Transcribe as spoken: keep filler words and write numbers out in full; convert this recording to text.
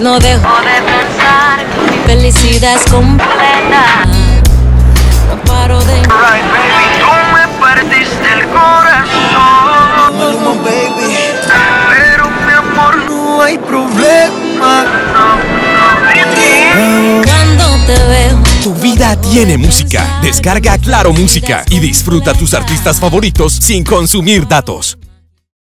No dejo de pensar, mi felicidad es completa. No paro de... Right, baby, tú me partiste el corazón. Maluma, baby. Pero mi amor, no hay problema. No, no, Cuando te veo, Tu vida tiene música. Descarga Claro Música y disfruta tus artistas favoritos sin consumir datos.